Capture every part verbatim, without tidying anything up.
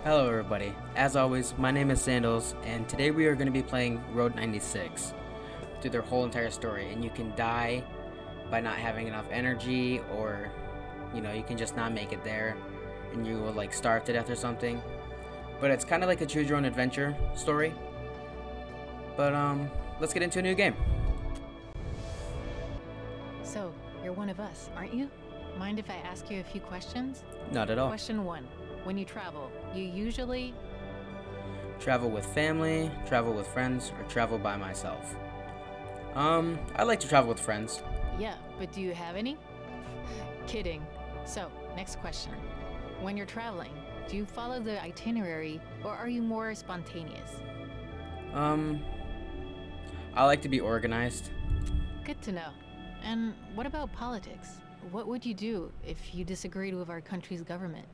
Hello everybody, as always, my name is SanDalS, and today we are going to be playing Road ninety-six through their whole entire story, and you can die by not having enough energy, or, you know, you can just not make it there, and you will, like, starve to death or something. But it's kind of like a choose your own adventure story. But, um, let's get into a new game. So, you're one of us, aren't you? Mind if I ask you a few questions? Not at all. Question one. When you travel, you usually... Travel with family, travel with friends, or travel by myself. Um, I like to travel with friends. Yeah, but do you have any? Kidding. So, next question. When you're traveling, do you follow the itinerary, or are you more spontaneous? Um, I like to be organized. Good to know. And what about politics? What would you do if you disagreed with our country's government?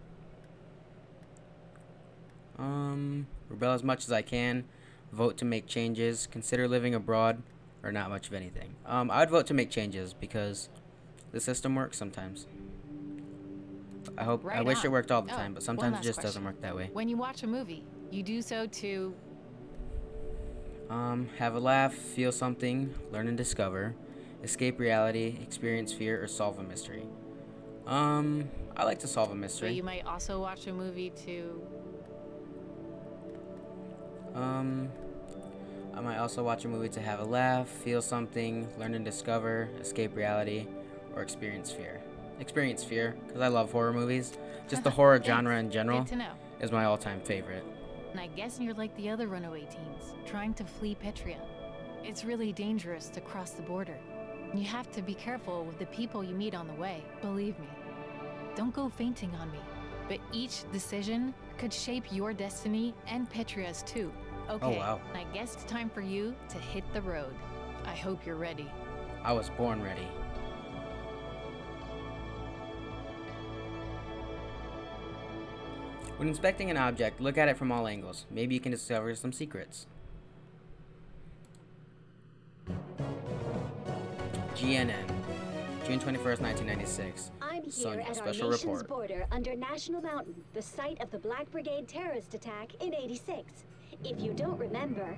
Um, rebel as much as I can, vote to make changes, consider living abroad, or not much of anything. Um, I would vote to make changes because the system works sometimes. I hope, Right I wish on. it worked all the Oh, time, but one sometimes it last just question. doesn't work that way. When you watch a movie, you do so to... Um, have a laugh, feel something, learn and discover, escape reality, experience fear, or solve a mystery. Um, I like to solve a mystery. But you might also watch a movie to... Um, I might also watch a movie to have a laugh, feel something, learn and discover, escape reality, or experience fear. Experience fear, because I love horror movies. Just the horror genre in general Good to know. is my all-time favorite. And I guess you're like the other runaway teens, trying to flee Petria. It's really dangerous to cross the border. You have to be careful with the people you meet on the way, believe me. Don't go fainting on me, but each decision could shape your destiny and Petria's too. Okay, Oh, wow. I guess it's time for you to hit the road. I hope you're ready. I was born ready. When inspecting an object, look at it from all angles. Maybe you can discover some secrets. G N N, June twenty-first, nineteen ninety-six. I'm here Sonia, at our special nation's report. border under National Mountain, the site of the Black Brigade terrorist attack in eighty-six. If you don't remember,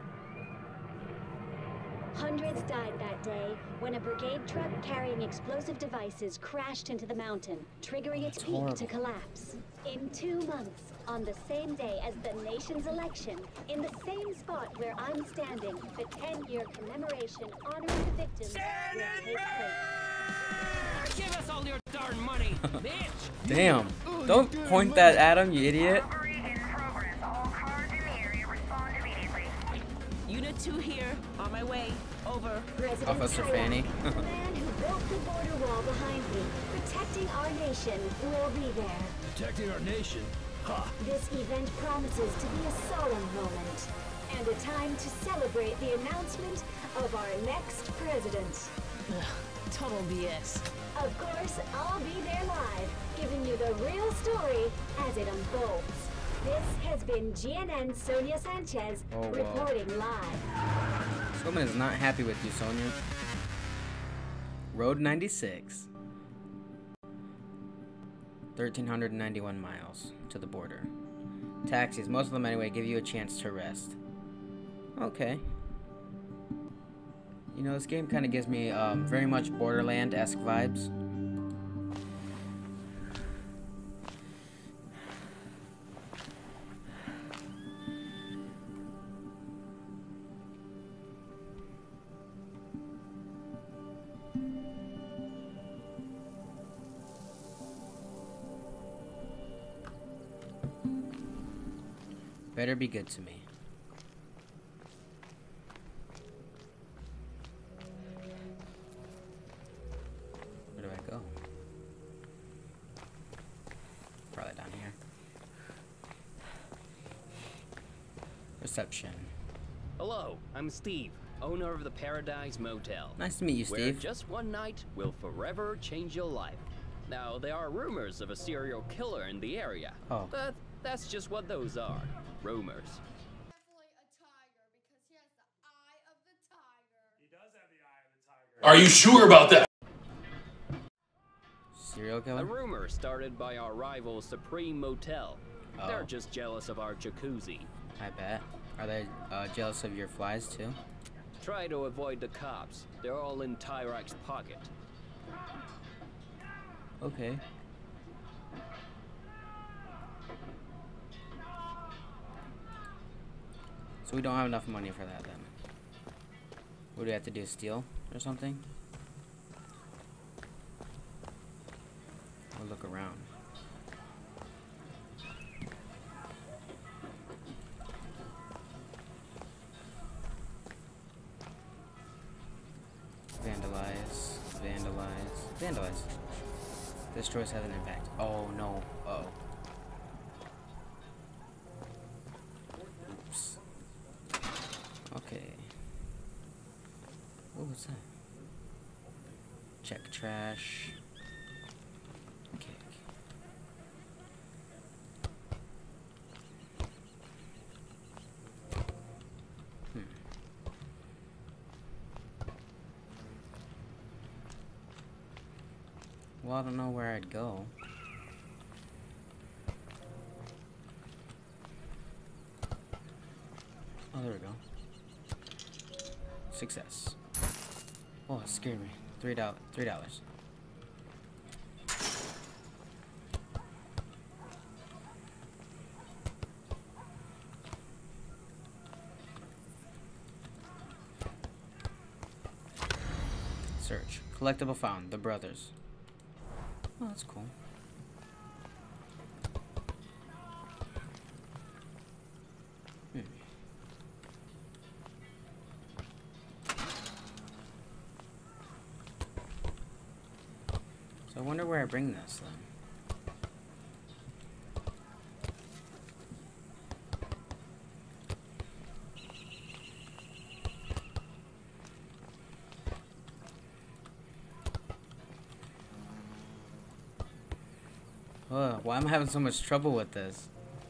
hundreds died that day when a brigade truck carrying explosive devices crashed into the mountain, triggering its That's peak horrible. to collapse. In two months, on the same day as the nation's election, in the same spot where I'm standing, the ten-year commemoration honoring the victims will take place. Give us all your darn money, bitch! Damn. Don't point that at him, you idiot. Operation progress. All cars in the area respond immediately. Unit two here, on my way. Over. President Officer Tyrone, Fanny. the man who built the border wall behind me, protecting our nation, will be there. Protecting our nation? Ha! This event promises to be a solemn moment, and a time to celebrate the announcement of our next president. Ugh, total B S. Of course, I'll be there live, giving you the real story as it unfolds. This has been G N N's Sonia Sanchez, Oh, wow. reporting live. This woman is not happy with you, Sonia. Road ninety-six. one thousand three hundred ninety-one miles to the border. Taxis, most of them anyway, give you a chance to rest. Okay. You know, this game kind of gives me um, very much Borderland-esque vibes. Better be good to me. Where do I go? Probably down here. Reception. Hello, I'm Steve, owner of the Paradise Motel. Nice to meet you, Where Steve. just one night will forever change your life. Now, there are rumors of a serial killer in the area. Oh. But that's just what those are. Rumors. Definitely a tiger because he has the eye of the tiger. He does have the eye of the tiger. Are you sure about that? Serial A killer? rumor started by our rival Supreme Motel. They're Oh. just jealous of our jacuzzi. I bet. Are they uh, jealous of your flies too? Try to avoid the cops. They're all in Tyrak's pocket. Okay. So we don't have enough money for that then. What do we have to do? Steal or something? Or look around. Vandalize, vandalize, vandalize. Destroys has an impact. Oh no. Uh oh. Oops. Okay. What was that? Check trash. Okay. Hmm. Well, I don't know where I'd go. Oh, there we go. Success. Oh, it scared me. Three dollars. Three dollars. Search. Collectible found. The brothers. Oh, that's cool. Hmm. So I wonder where I bring this then. Ugh, why am I having so much trouble with this?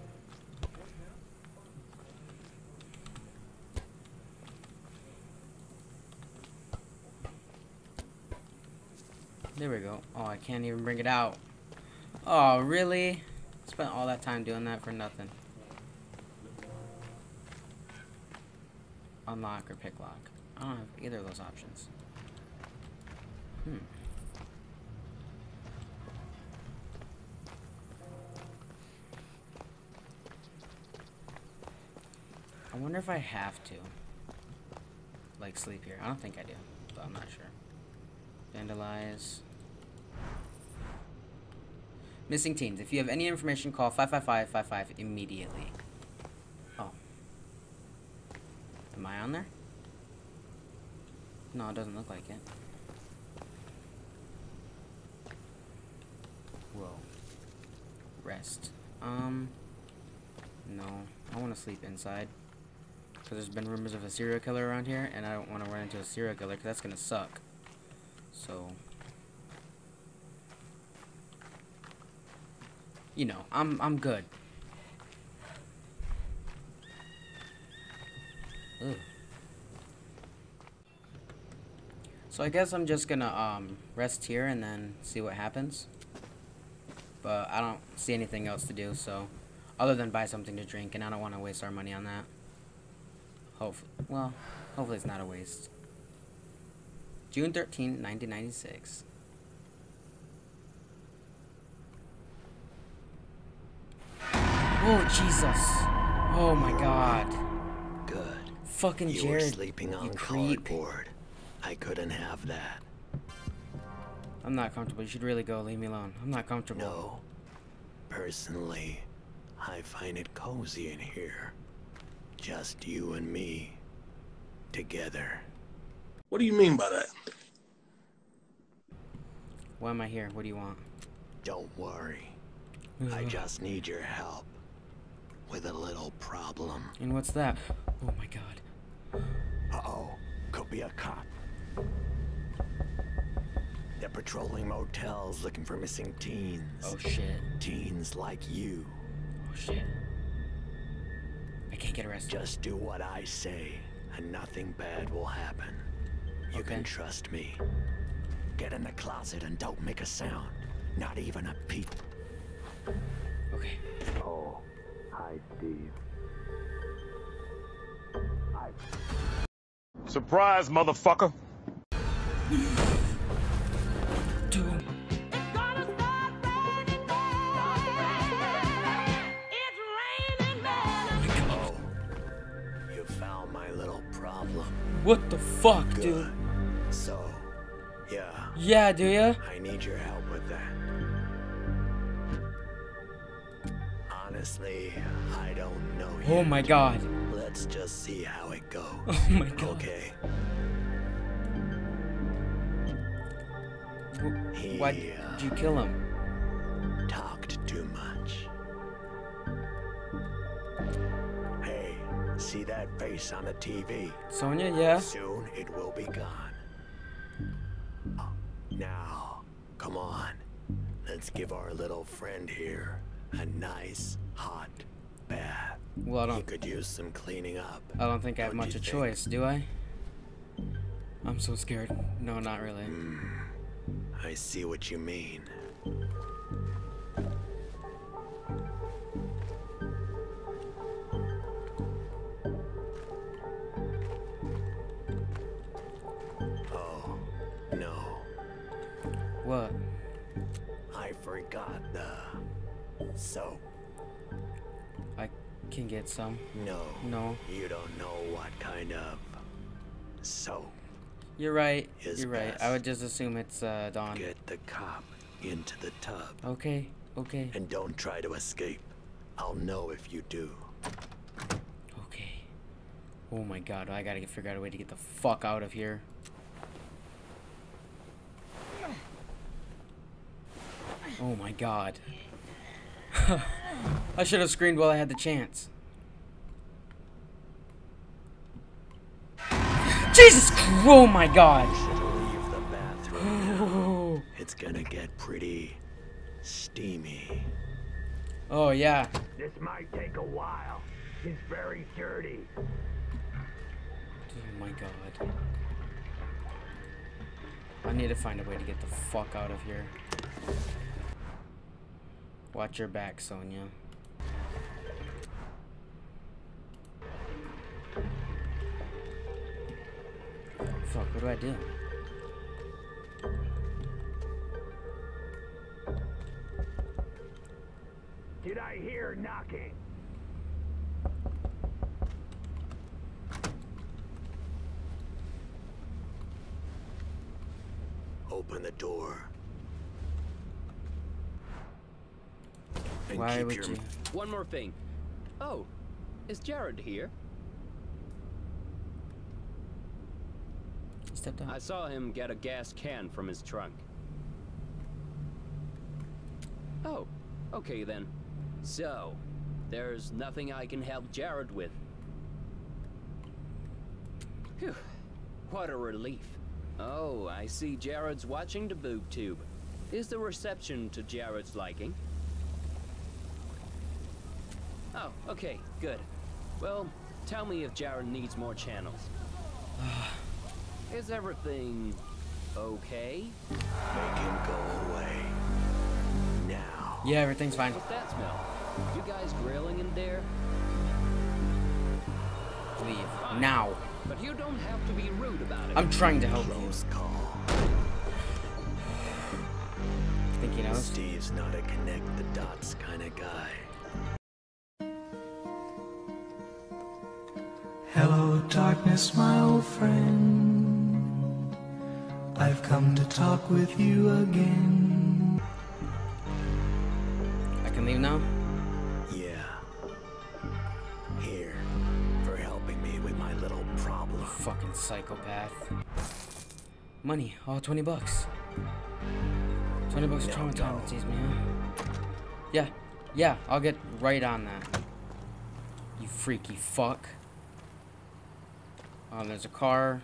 There we go. Oh, I can't even bring it out. Oh, really? Spent all that time doing that for nothing. Unlock or pick lock. I don't have either of those options. Hmm. I wonder if I have to, like, sleep here. I don't think I do, but I'm not sure. Vandalize. Missing teens. If you have any information, call five five five five five immediately. Oh. Am I on there? No, it doesn't look like it. Whoa. Rest. Um. No. I want to sleep inside. Because there's been rumors of a serial killer around here, and I don't want to run into a serial killer, because that's going to suck. So, you know, I'm I'm good. Ugh. So I guess I'm just gonna um rest here and then see what happens. But I don't see anything else to do, so other than buy something to drink, and I don't want to waste our money on that. Hopefully, well, hopefully it's not a waste. June thirteenth, nineteen ninety-six. Oh, Jesus. Oh, my God. Good. Fucking You Jared, were sleeping on you creep. cardboard. I couldn't have that. I'm not comfortable. You should really go. Leave me alone. I'm not comfortable. No. Personally, I find it cozy in here. Just you and me. Together. What do you mean by that? Why am I here? What do you want? Don't worry. I just need your help. With a little problem. And what's that? Oh, my God. Uh-oh. Could be a cop. They're patrolling motels looking for missing teens. Oh, shit. Teens like you. Oh, shit. I can't get arrested. Just do what I say, and nothing bad will happen. You Okay. can trust me. Get in the closet and don't make a sound. Not even a peep. Okay. Oh, Hi, Steve. Hi. Surprise, motherfucker. Dude. Oh, you found my little problem. What the fuck, Good. dude? So, yeah. Yeah, do ya? I need your help with that. Honestly, I don't know yet. Oh my god. Let's just see how it goes. Oh my god. Okay. He, Why did you kill him? talked too much. Hey, see that face on the T V? Sonia, yeah? Soon it will be gone. Oh, now, come on. Let's give our little friend here a nice hot bath. Well, I He don't could use some cleaning up. I don't think I have Don't much you of a think? choice, do I? I'm so scared. No, not really. I see what you mean. Oh, no. What? I forgot the soap. I can get some. No. No. You don't know what kind of soap. You're right. Is You're right. I best. would just assume it's uh, Dawn. Get the cop into the tub. Okay. Okay. And don't try to escape. I'll know if you do. Okay. Oh my god, I gotta figure out a way to get the fuck out of here. Oh my god. I should have screamed while I had the chance. Jesus Christ! Oh my god! Leave the bathroom now. It's gonna get pretty steamy. Oh yeah. This might take a while. It's very dirty. Oh my god. I need to find a way to get the fuck out of here. Watch your back, Sonia. Fuck, what do I do? Did I hear knocking? Open the door. And Why keep would your you? One more thing. Oh, is Jared here? He stepped I out. saw him get a gas can from his trunk. Oh, okay then. So, there's nothing I can help Jared with. Phew, what a relief. Oh, I see Jared's watching the boob tube. Is the reception to Jared's liking? Oh, okay, good. Well, tell me if Jared needs more channels. Is everything okay? Make him go away. Now. Yeah, everything's fine. What's that smell? You guys grilling in there? Leave. Fine. Now. But you don't have to be rude about it. I'm trying to help you. Close call. Think he knows? Steve's not a connect the dots kind of guy. Hello, darkness, my old friend. I've come to talk with you again. I can leave now? Yeah. Here. For helping me with my little problem. Fucking psychopath. Money. Oh, twenty bucks. twenty bucks Now trauma go. time sees me, huh? Yeah. Yeah, I'll get right on that. You freaky fuck. Oh, there's a car.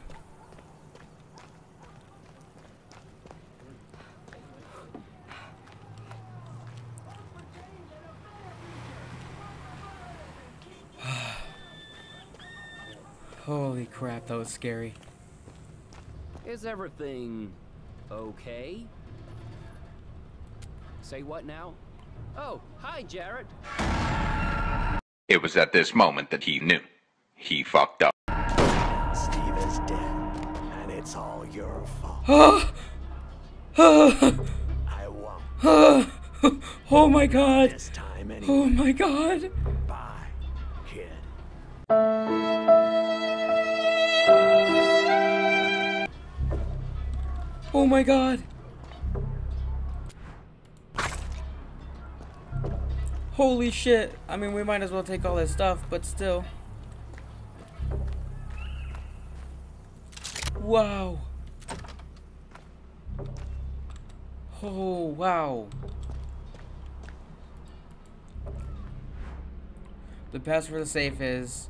Holy crap, that was scary. Is everything okay? Say what now? Oh, hi, Jared. It was at this moment that he knew. He fucked up. Steve is dead, and it's all your fault. I won't. Oh my god. This time anyway. Oh my god. Bye, kid. Oh my god. Holy shit. I mean, we might as well take all this stuff, but still. Wow. Oh, wow. The password for the safe is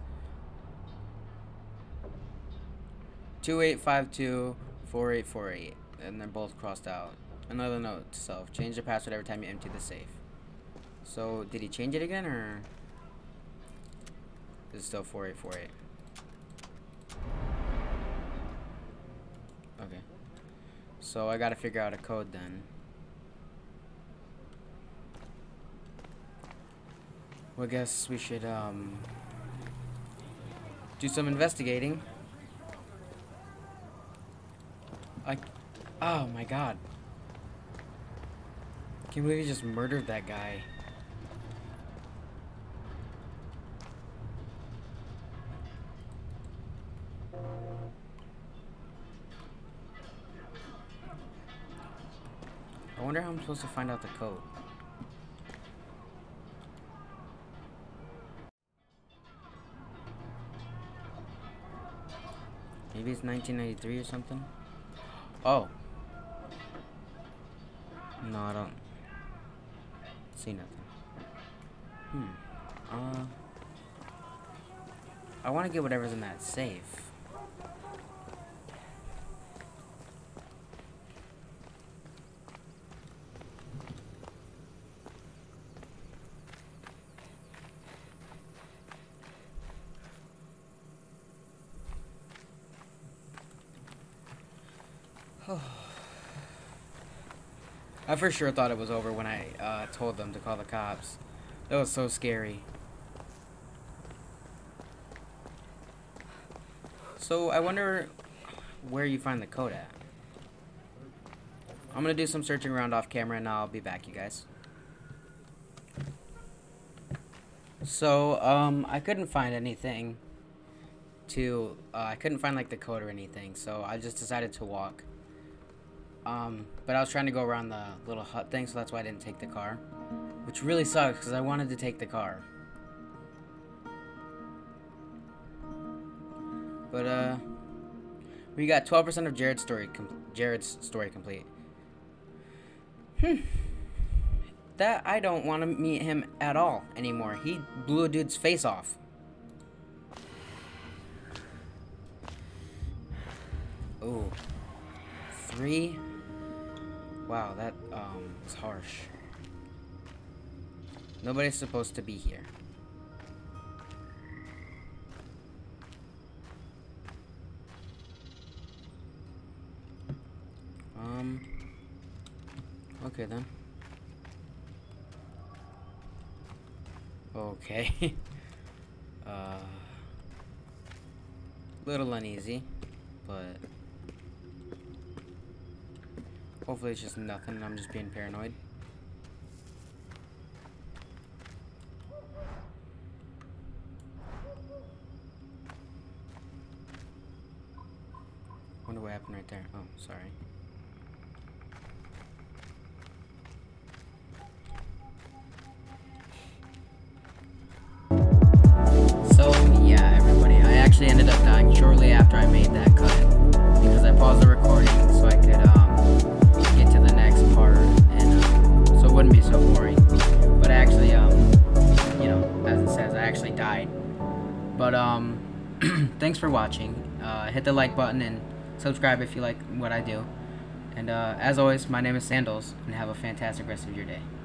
two eight five two four eight four eight, and they're both crossed out. Another note to self: change the password every time you empty the safe. So, did he change it again, or is it still four eight four eight? Okay. So, I gotta figure out a code then. Well, I guess we should, um, do some investigating. I, oh my god. Can't believe he just murdered that guy. I wonder how I'm supposed to find out the code. Maybe it's nineteen ninety-three or something? Oh. No, I don't see nothing. Hmm. Uh. I want to get whatever's in that safe. I for sure thought it was over when I uh, told them to call the cops. That was so scary. So I wonder where you find the code at. I'm gonna do some searching around off camera and I'll be back, you guys. So um, I couldn't find anything to uh, I couldn't find like the code or anything, so I just decided to walk. Um, but I was trying to go around the little hut thing, so that's why I didn't take the car. Which really sucks, because I wanted to take the car. But, uh... we got twelve percent of Jared's story, com Jared's story complete. Hmm. That, I don't want to meet him at all anymore. He blew a dude's face off. Ooh. Three? Wow, that, um, is harsh. Nobody's supposed to be here. Um, okay then. Okay. uh, little uneasy, but hopefully it's just nothing and I'm just being paranoid. Wonder what happened right there. Oh, sorry. So, yeah, everybody, I actually ended up dying shortly after I made that cut because I paused the recording so I could, um, get to the next part and, um, so it wouldn't be so boring. But actually, um, you know, as it says, I actually died. But, um, thanks for watching. Uh, hit the like button and subscribe if you like what I do. And, uh, as always, my name is SanDalS, and have a fantastic rest of your day.